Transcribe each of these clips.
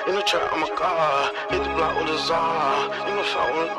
In the trap, I'm a god. Hit the block with a czar. You know, fuck with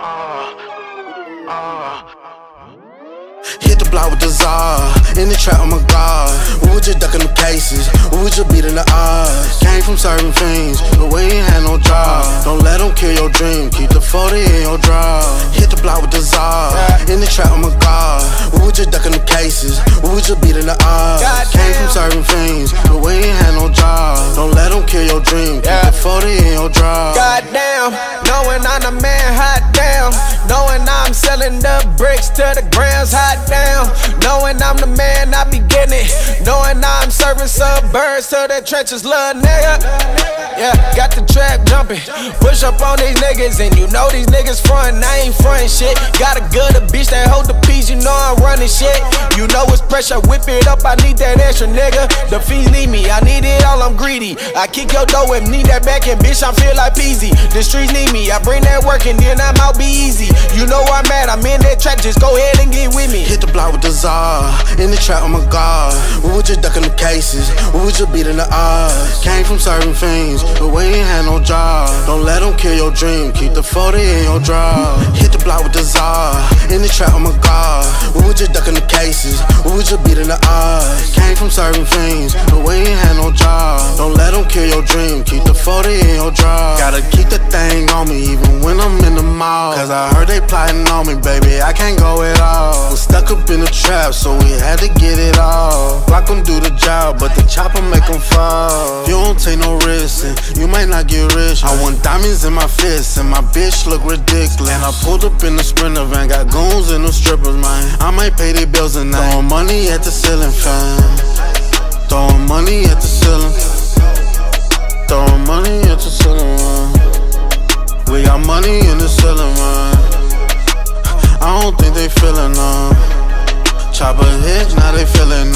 Hit the block with the czar. In the trap, I'm a god. We was just ducking the cases. We was just beating the odds. Came from serving fiends, but we ain't had no job. Don't let them kill your dream. Keep the 40 in your draw. Hit the block with the czar. In the trap, I'm a god. We was just ducking the cases. We was just beating the odds. Came from serving fiends, but we ain't had no job. Don't let them kill your dream. Keep the 40 in your draw. Goddamn, knowing I'm the man, hot damn. Knowing I'm selling the bricks to the grams, hot damn. Knowing I'm the man, I be getting it. Knowing I'm serving suburbs to the trenches, little nigga. Yeah, got the trap jumping. Push up on these niggas, and you know these niggas frontin', I ain't frontin' shit. Got a good bitch that hold the peace, you know I'm running shit. You know it's pressure, whip it up, I need that extra nigga. The fiends need me, I need it all, I'm greedy. I kick your door and need that back, and bitch, I feel like Peasy. The streets need me, I bring that work, and then I'm out, be easy. You know I'm mad, I'm in that trap, just go ahead and get with me. Hit the block with the czar. In the trap, I'm a god. We was just ducking the cases. We was just beating the odds. Came from serving fiends, but we ain't had no job. Don't let them kill your dream. Keep the 40 in your draw. Hit the block with the czar. In the trap, I'm a god. We was just ducking the cases. We was just beating the odds. Came from serving fiends, but we ain't had no job. Don't let them kill your dream. Keep the 40 in your draw. Gotta keep the thing on me even when I'm in the mall. Cause I heard they plotting on me, baby. I can't go at all. Was stuck up in the trap, so we had to get it all. Block them do the job, but the chopper make them fall. You don't take no risks, and you might not get rich. I want diamonds in my fists, and my bitch look ridiculous. And I pulled up in the Sprinter van, got goons and them strippers, man. I might pay their bills tonight. Throwing money at the ceiling fan. Throwing money at the ceiling. Throwing money at the ceiling, man. We got money in the ceiling, man. I don't think they feelin' Chopper hit, now they feelin'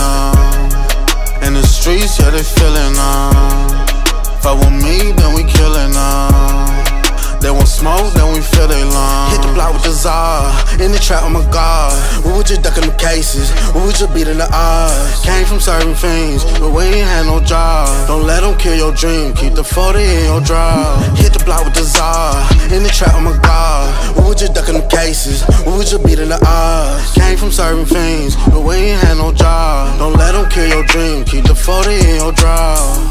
In the streets, yeah, they feelin' Fuck with me, then we killin' They want smoke, then we feel they long. Hit the block with the czar. In the trap, I'm a god. We was just ducking the cases. We was just beating the odds. Came from serving fiends, but we ain't had no job. Don't let them kill your dream. Keep the 40 in your draw. Hit the block with the czar. In the trap, I'm a god. We was just ducking the cases. We was just beating the odds. Came from serving fiends, but we ain't had no job. Don't let them kill your dream. Keep the 40 in your draw.